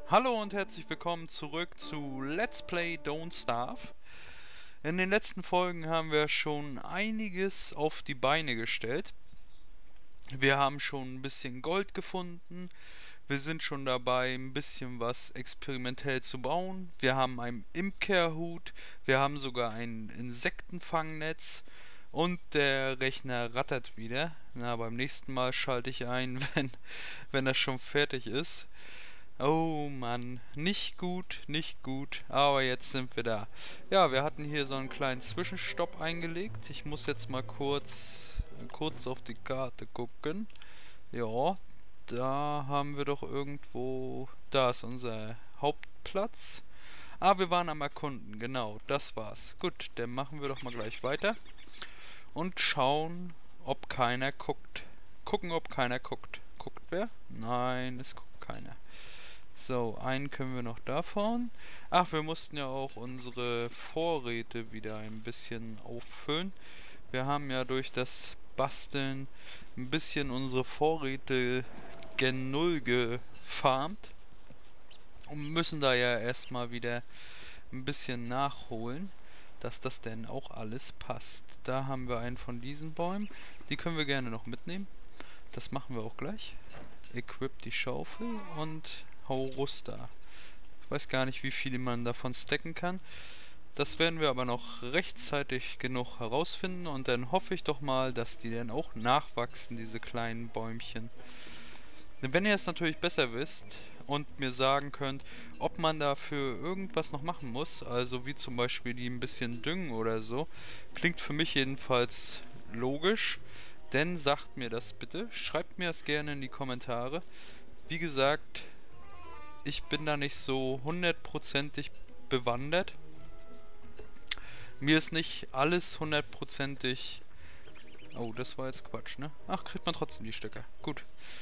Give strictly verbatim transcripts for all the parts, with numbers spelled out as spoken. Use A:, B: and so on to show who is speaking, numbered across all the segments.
A: Hallo und herzlich willkommen zurück zu Let's Play Don't Starve. In den letzten Folgen haben wir schon einiges auf die Beine gestellt. Wir haben schon ein bisschen Gold gefunden. Wir sind schon dabei, ein bisschen was experimentell zu bauen. Wir haben einen Imkerhut. Wir haben sogar ein Insektenfangnetz. Und der Rechner rattert wieder. Na, beim nächsten Mal schalte ich ein, wenn, wenn das schon fertig ist. Oh Mann, nicht gut, nicht gut, aber jetzt sind wir da. Ja, wir hatten hier so einen kleinen Zwischenstopp eingelegt. Ich muss jetzt mal kurz, kurz auf die Karte gucken. Ja, da haben wir doch irgendwo, da ist unser Hauptplatz. Ah, wir waren am Erkunden, genau, das war's. Gut, dann machen wir doch mal gleich weiter und schauen, ob keiner guckt. Gucken, ob keiner guckt. Guckt wer? Nein, es guckt keiner. So, einen können wir noch davon. Ach, wir mussten ja auch unsere Vorräte wieder ein bisschen auffüllen. Wir haben ja durch das Basteln ein bisschen unsere Vorräte gen Null gefarmt. Und müssen da ja erstmal wieder ein bisschen nachholen, dass das denn auch alles passt. Da haben wir einen von diesen Bäumen. Die können wir gerne noch mitnehmen. Das machen wir auch gleich. Equip die Schaufel und Haurusta. Ich weiß gar nicht, wie viele man davon stacken kann. Das werden wir aber noch rechtzeitig genug herausfinden und dann hoffe ich doch mal, dass die dann auch nachwachsen, diese kleinen Bäumchen. Wenn ihr es natürlich besser wisst und mir sagen könnt, ob man dafür irgendwas noch machen muss, also wie zum Beispiel die ein bisschen düngen oder so, klingt für mich jedenfalls logisch, denn sagt mir das bitte, schreibt mir das gerne in die Kommentare. Wie gesagt, ich bin da nicht so hundertprozentig bewandert. Mir ist nicht alles hundertprozentig... Oh, das war jetzt Quatsch, ne? Ach, kriegt man trotzdem die Stöcke. Gut.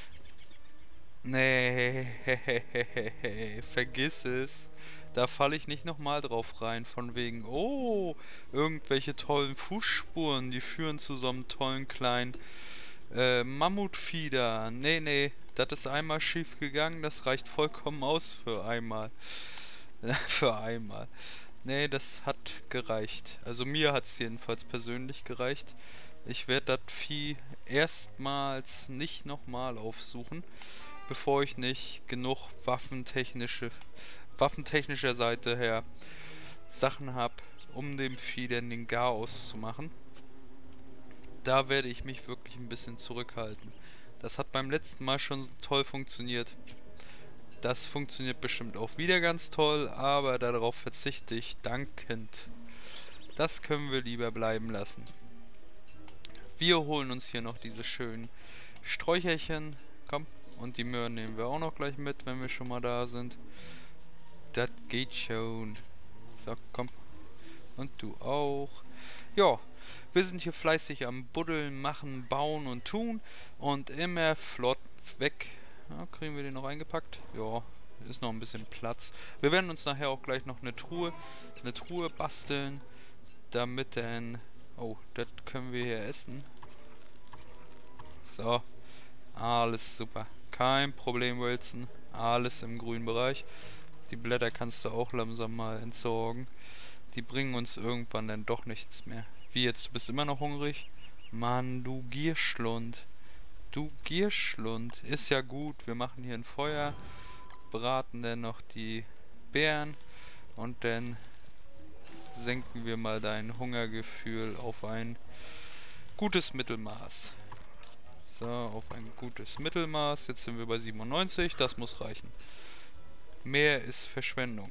A: Nee, vergiss es. Da falle ich nicht nochmal drauf rein, von wegen, oh, irgendwelche tollen Fußspuren, die führen zu so einem tollen kleinen äh, Mammutfieder. Nee, nee, das ist einmal schief gegangen, das reicht vollkommen aus für einmal. Für einmal. Nee, das hat gereicht. Also mir hat es jedenfalls persönlich gereicht. Ich werde das Vieh erstmals nicht nochmal aufsuchen, bevor ich nicht genug waffentechnische, waffentechnischer Seite her Sachen habe, um dem Vieh dann den Garaus zu machen. Da werde ich mich wirklich ein bisschen zurückhalten. Das hat beim letzten Mal schon toll funktioniert. Das funktioniert bestimmt auch wieder ganz toll, aber darauf verzichte ich dankend. Das können wir lieber bleiben lassen. Wir holen uns hier noch diese schönen Sträucherchen. Komm, und die Möhren nehmen wir auch noch gleich mit, wenn wir schon mal da sind. Das geht schon. So, komm. Und du auch. Ja, wir sind hier fleißig am Buddeln, machen, bauen und tun. Und immer flott weg. Ja, kriegen wir den noch eingepackt? Ja, ist noch ein bisschen Platz. Wir werden uns nachher auch gleich noch eine Truhe, eine Truhe basteln. Damit dann... Oh, das können wir hier essen. So. Alles super. Kein Problem, Wilson. Alles im grünen Bereich. Die Blätter kannst du auch langsam mal entsorgen. Die bringen uns irgendwann dann doch nichts mehr. Wie jetzt? Du bist immer noch hungrig? Mann, du Gierschlund. Du Gierschlund. Ist ja gut. Wir machen hier ein Feuer. Braten dann noch die Beeren. Und dann senken wir mal dein Hungergefühl auf ein gutes Mittelmaß. So, auf ein gutes Mittelmaß. Jetzt sind wir bei siebenundneunzig. Das muss reichen. Mehr ist Verschwendung.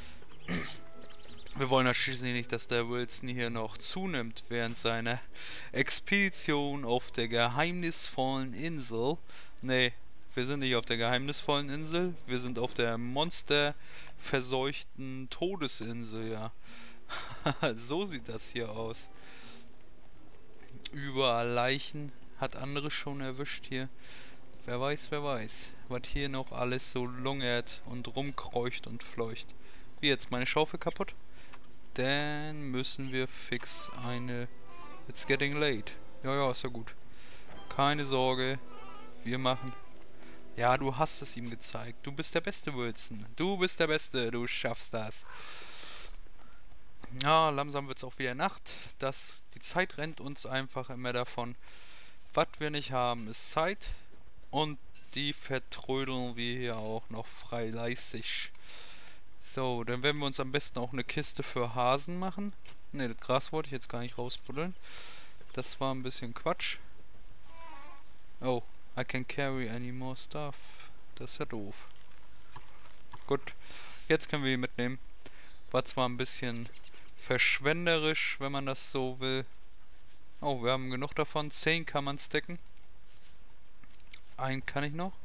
A: Wir wollen ja schließlich nicht, dass der Wilson hier noch zunimmt während seiner Expedition auf der geheimnisvollen Insel. Nee, wir sind nicht auf der geheimnisvollen Insel. Wir sind auf der monsterverseuchten Todesinsel, ja. So sieht das hier aus. Überall Leichen. Hat andere schon erwischt hier. Wer weiß, wer weiß, was hier noch alles so lungert und rumkreucht und fleucht. Wie jetzt, meine Schaufel kaputt? Dann müssen wir fix eine... It's getting late. Ja, ja, ist ja gut. Keine Sorge. Wir machen... Ja, du hast es ihm gezeigt. Du bist der Beste, Wilson. Du bist der Beste. Du schaffst das. Ja, langsam wird es auch wieder Nacht. Das, die Zeit rennt uns einfach immer davon. Was wir nicht haben, ist Zeit. Und die vertrödeln wir hier auch noch freileißig. So, dann werden wir uns am besten auch eine Kiste für Hasen machen. Ne, das Gras wollte ich jetzt gar nicht rausbuddeln. Das war ein bisschen Quatsch. Oh, I can carry any more stuff. Das ist ja doof. Gut, jetzt können wir die mitnehmen. War zwar ein bisschen verschwenderisch, wenn man das so will. Oh, wir haben genug davon. zehn kann man stacken. Einen kann ich noch.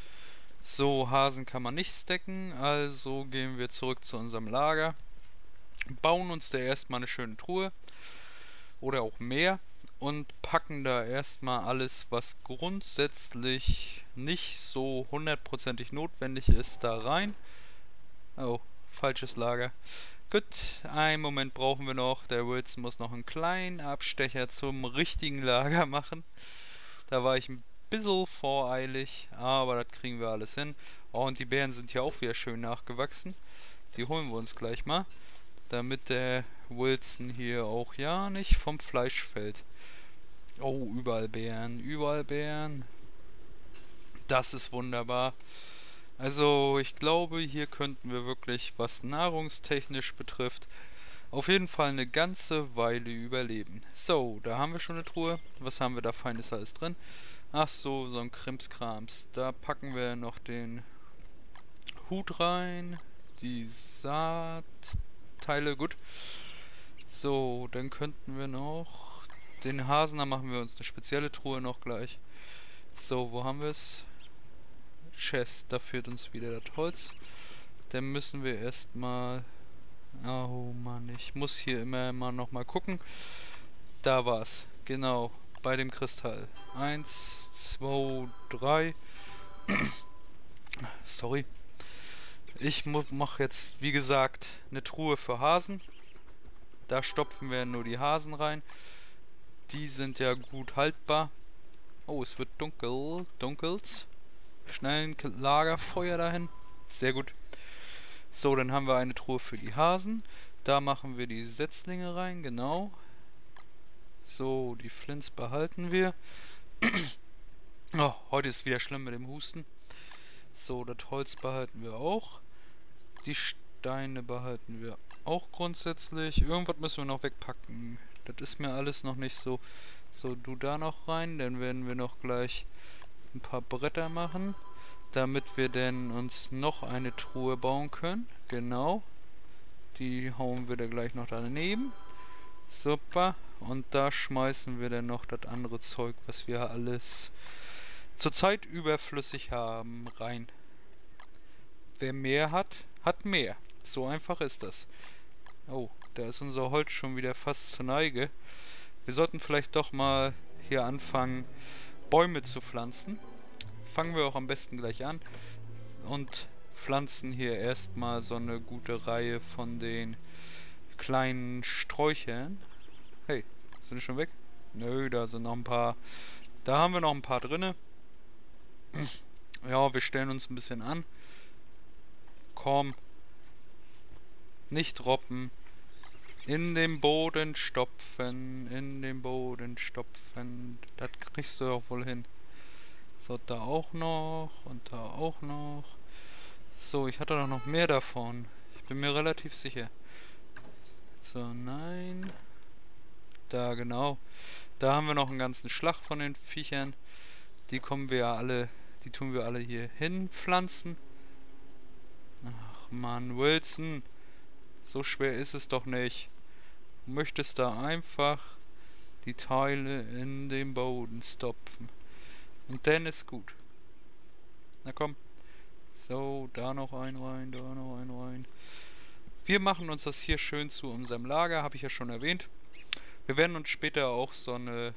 A: So, Hasen kann man nicht stacken. Also gehen wir zurück zu unserem Lager. Bauen uns da erstmal eine schöne Truhe. Oder auch mehr. Und packen da erstmal alles, was grundsätzlich nicht so hundertprozentig notwendig ist, da rein. Oh, falsches Lager. Gut, einen Moment brauchen wir noch. Der Wilson muss noch einen kleinen Abstecher zum richtigen Lager machen. Da war ich ein bisschen voreilig, aber das kriegen wir alles hin. Oh, und die Beeren sind ja auch wieder schön nachgewachsen. Die holen wir uns gleich mal, damit der Wilson hier auch ja nicht vom Fleisch fällt. Oh, überall Beeren, überall Beeren. Das ist wunderbar. Also, ich glaube, hier könnten wir wirklich, was nahrungstechnisch betrifft, auf jeden Fall eine ganze Weile überleben. So, da haben wir schon eine Truhe. Was haben wir da Feines alles drin? Ach so, so ein Krimskrams. Da packen wir noch den Hut rein. Die Saatteile, gut. So, dann könnten wir noch den Hasen, da machen wir uns eine spezielle Truhe noch gleich. So, wo haben wir es? Chest, da führt uns wieder das Holz. Dann müssen wir erstmal... Oh Mann, ich muss hier immer mal noch mal gucken. Da war's, genau, bei dem Kristall. Eins, zwei, drei. Sorry. Ich mache jetzt, wie gesagt, eine Truhe für Hasen. Da stopfen wir nur die Hasen rein. Die sind ja gut haltbar. Oh, es wird dunkel. Dunkels. Schnell ein Lagerfeuer dahin. Sehr gut. So, dann haben wir eine Truhe für die Hasen. Da machen wir die Setzlinge rein, genau. So, die Flints behalten wir. Oh, heute ist wieder schlimm mit dem Husten. So, das Holz behalten wir auch. Die Steine behalten wir auch grundsätzlich. Irgendwas müssen wir noch wegpacken. Das ist mir alles noch nicht so. So, du da noch rein. Dann werden wir noch gleich ein paar Bretter machen, damit wir denn uns noch eine Truhe bauen können. Genau. Die hauen wir da gleich noch daneben. Super. Und da schmeißen wir dann noch das andere Zeug, was wir alles zurzeit überflüssig haben, rein. Wer mehr hat, hat mehr. So einfach ist das. Oh, da ist unser Holz schon wieder fast zur Neige. Wir sollten vielleicht doch mal hier anfangen, Bäume zu pflanzen. Fangen wir auch am besten gleich an. Und pflanzen hier erstmal so eine gute Reihe von den kleinen Sträuchern. Hey, sind die schon weg? Nö, da sind noch ein paar. Da haben wir noch ein paar drinne. Ja, wir stellen uns ein bisschen an. Komm. Nicht droppen. In den Boden stopfen. In den Boden stopfen. Das kriegst du doch wohl hin. So, da auch noch. Und da auch noch. So, ich hatte doch noch mehr davon. Ich bin mir relativ sicher. So, nein. Da, genau. Da haben wir noch einen ganzen Schlag von den Viechern. Die kommen wir ja alle, die tun wir alle hier hinpflanzen. Ach Mann, Wilson. So schwer ist es doch nicht. Du möchtest da einfach die Teile in den Boden stopfen. Und dann ist gut. Na komm. So, da noch ein rein, da noch ein rein. Wir machen uns das hier schön zu unserem Lager, habe ich ja schon erwähnt. Wir werden uns später auch so eine...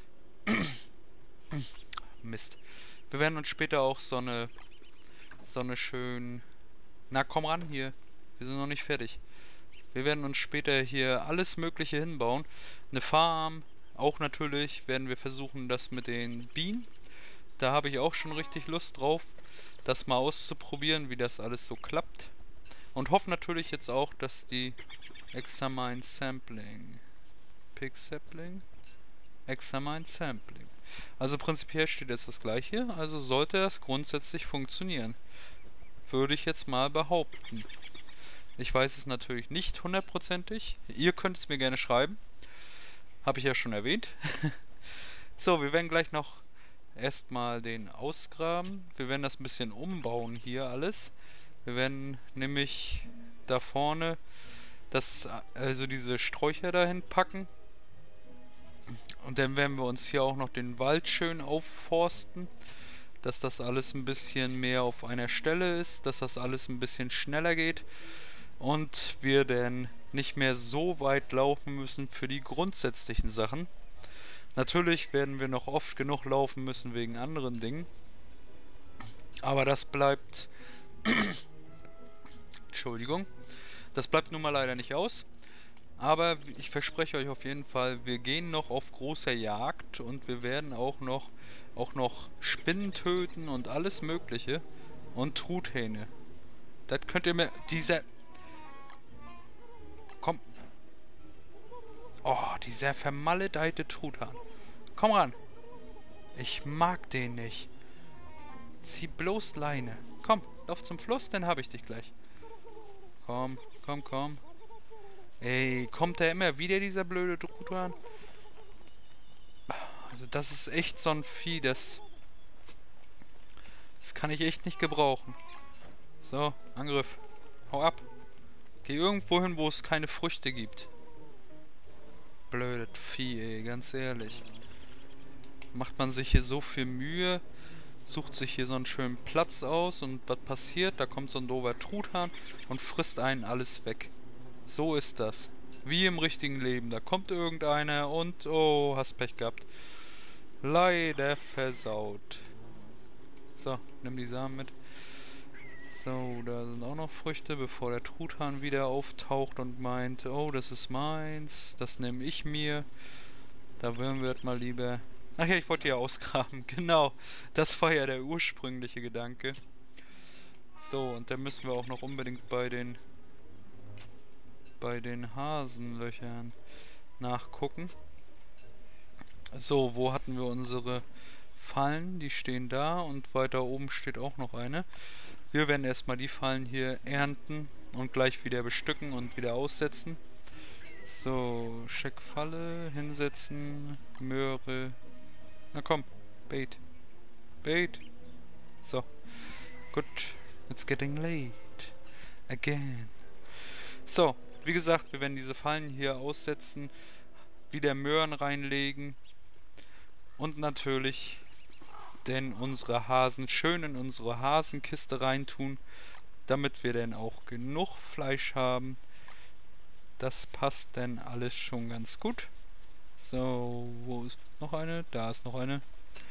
A: Mist. Wir werden uns später auch so eine... So eine schön... Na komm ran hier. Wir sind noch nicht fertig. Wir werden uns später hier alles Mögliche hinbauen. Eine Farm. Auch natürlich werden wir versuchen, das mit den Bienen. da habe ich auch schon richtig Lust drauf, das mal auszuprobieren, wie das alles so klappt. Und hoffe natürlich jetzt auch, dass die Examine Sampling, Pick Sapling, Examine Sampling. Also prinzipiell steht jetzt das gleiche, also sollte das grundsätzlich funktionieren. Würde ich jetzt mal behaupten. Ich weiß es natürlich nicht hundertprozentig. Ihr könnt es mir gerne schreiben. Habe ich ja schon erwähnt. So, wir werden gleich noch erstmal den ausgraben. Wir werden das ein bisschen umbauen hier alles. Wir werden nämlich da vorne das, also diese Sträucher dahin packen. Und dann werden wir uns hier auch noch den Wald schön aufforsten, dass das alles ein bisschen mehr auf einer Stelle ist, dass das alles ein bisschen schneller geht und wir dann nicht mehr so weit laufen müssen für die grundsätzlichen Sachen. Natürlich werden wir noch oft genug laufen müssen wegen anderen Dingen, aber das bleibt Entschuldigung, das bleibt nun mal leider nicht aus. Aber ich verspreche euch auf jeden Fall, wir gehen noch auf großer Jagd und wir werden auch noch, auch noch Spinnen töten und alles mögliche. Und Truthähne. Das könnt ihr mir... Dieser... Komm. Oh, dieser vermaledeite Truthahn. Komm ran. Ich mag den nicht. Zieh bloß Leine. Komm, lauf zum Fluss, dann hab ich dich gleich. Komm, komm, komm. Ey, kommt der immer wieder, dieser blöde Truthahn? Also das ist echt so ein Vieh, das... Das kann ich echt nicht gebrauchen. So, Angriff. Hau ab. Geh irgendwo hin, wo es keine Früchte gibt. Blödes Vieh, ey, ganz ehrlich. Macht man sich hier so viel Mühe, sucht sich hier so einen schönen Platz aus und was passiert? Da kommt so ein doofer Truthahn und frisst einen alles weg. So ist das. Wie im richtigen Leben. Da kommt irgendeiner und... Oh, hast Pech gehabt. Leider versaut. So, nimm die Samen mit. So, da sind auch noch Früchte, bevor der Truthahn wieder auftaucht und meint, oh, das ist meins, das nehme ich mir. Da würden wir mal lieber... Ach ja, ich wollte ja ausgraben. Genau, das war ja der ursprüngliche Gedanke. So, und dann müssen wir auch noch unbedingt bei den... bei den Hasenlöchern nachgucken. So, wo hatten wir unsere Fallen? Die stehen da und weiter oben steht auch noch eine. Wir werden erstmal die Fallen hier ernten und gleich wieder bestücken und wieder aussetzen. So, Checkfalle, hinsetzen, Möhre. Na komm, Bait. Bait. So, gut. It's getting late. Again. So, wie gesagt, wir werden diese Fallen hier aussetzen, wieder Möhren reinlegen und natürlich denn unsere Hasen schön in unsere Hasenkiste reintun, damit wir dann auch genug Fleisch haben. Das passt dann alles schon ganz gut. So, wo ist noch eine? Da ist noch eine.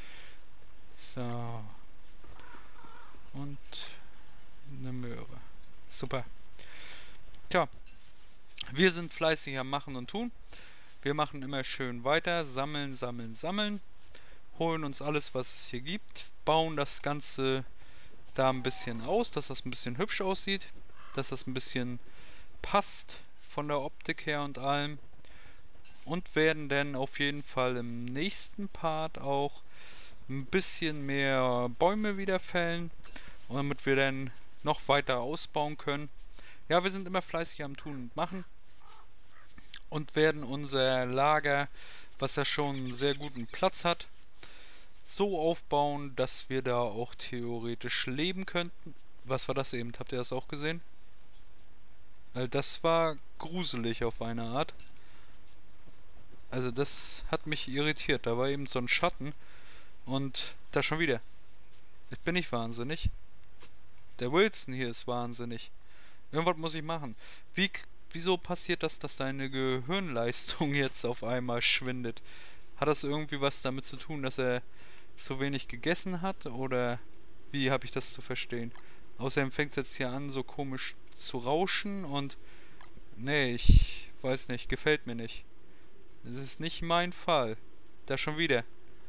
A: So. Und eine Möhre. Super. Tja. Wir sind fleißig am Machen und Tun. Wir machen immer schön weiter, sammeln, sammeln, sammeln. Holen uns alles, was es hier gibt. Bauen das Ganze da ein bisschen aus, dass das ein bisschen hübsch aussieht. Dass das ein bisschen passt von der Optik her und allem. Und werden dann auf jeden Fall im nächsten Part auch ein bisschen mehr Bäume wieder fällen. Damit wir dann noch weiter ausbauen können. Ja, wir sind immer fleißig am Tun und Machen. Und werden unser Lager, was ja schon einen sehr guten Platz hat, so aufbauen, dass wir da auch theoretisch leben könnten. Was war das eben? Habt ihr das auch gesehen? Äh, das war gruselig auf eine Art. Also das hat mich irritiert. Da war eben so ein Schatten und da schon wieder. Ich bin nicht wahnsinnig. Der Wilson hier ist wahnsinnig. Irgendwas muss ich machen. Wie... Wieso passiert das, dass deine Gehirnleistung jetzt auf einmal schwindet? Hat das irgendwie was damit zu tun, dass er zu wenig gegessen hat? Oder wie habe ich das zu verstehen? Außerdem fängt es jetzt hier an, so komisch zu rauschen und... Nee, ich weiß nicht, gefällt mir nicht. Das ist nicht mein Fall. Da schon wieder.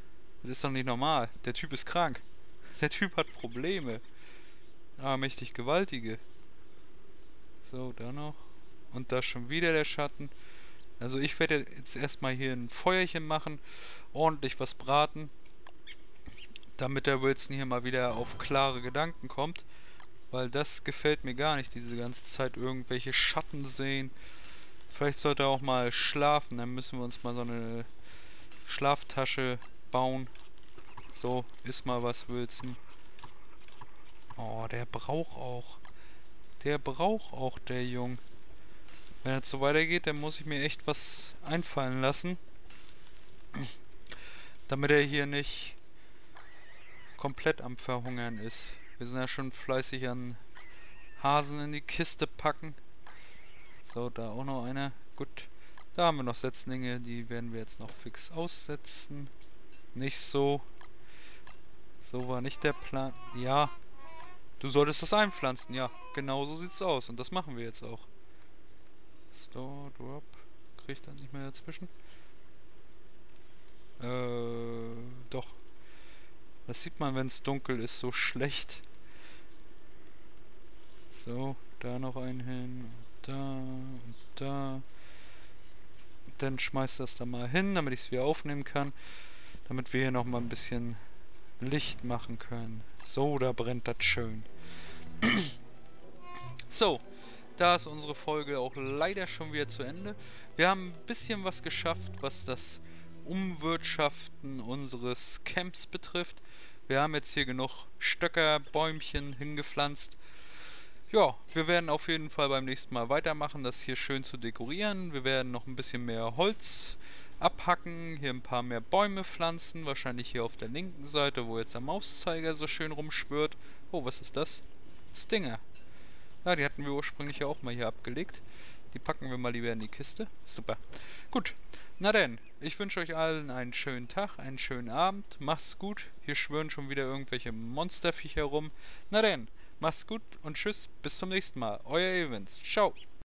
A: Das ist doch nicht normal. Der Typ ist krank. Der Typ hat Probleme. Ah, mächtig gewaltige. So, da noch. Und da schon wieder der Schatten. Also ich werde jetzt erstmal hier ein Feuerchen machen. Ordentlich was braten. Damit der Wilson hier mal wieder auf klare Gedanken kommt. Weil das gefällt mir gar nicht, diese ganze Zeit irgendwelche Schatten sehen. Vielleicht sollte er auch mal schlafen. Dann müssen wir uns mal so eine Schlaftasche bauen. So, iss mal was, Wilson. Oh, der braucht auch. Der braucht auch, der Jung. Wenn es so weitergeht, dann muss ich mir echt was einfallen lassen. Damit er hier nicht komplett am Verhungern ist. Wir sind ja schon fleißig an Hasen in die Kiste packen. So, da auch noch einer. Gut. Da haben wir noch Setzlinge, die werden wir jetzt noch fix aussetzen. Nicht so. So war nicht der Plan. Ja. Du solltest das einpflanzen. Ja, genau so sieht's aus. Und das machen wir jetzt auch. Store, Drop. Krieg ich da nicht mehr dazwischen? Äh, doch. Das sieht man, wenn es dunkel ist, so schlecht. So, da noch einen hin. Und da und da. Dann schmeißt das da mal hin, damit ich es wieder aufnehmen kann. Damit wir hier nochmal ein bisschen Licht machen können. So, da brennt das schön. So, da ist unsere Folge auch leider schon wieder zu Ende. Wir haben ein bisschen was geschafft, was das Umwirtschaften unseres Camps betrifft. Wir haben jetzt hier genug Stöcker, Bäumchen hingepflanzt. Ja, wir werden auf jeden Fall beim nächsten Mal weitermachen, das hier schön zu dekorieren. Wir werden noch ein bisschen mehr Holz abhacken, hier ein paar mehr Bäume pflanzen, wahrscheinlich hier auf der linken Seite, wo jetzt der Mauszeiger so schön rumschwirrt. Oh, was ist das? Stinger. Ja, die hatten wir ursprünglich ja auch mal hier abgelegt. Die packen wir mal lieber in die Kiste. Super. Gut. Na denn, ich wünsche euch allen einen schönen Tag, einen schönen Abend. Macht's gut. Hier schwören schon wieder irgendwelche Monsterviecher rum. Na denn, macht's gut und tschüss. Bis zum nächsten Mal. Euer Evans. Ciao.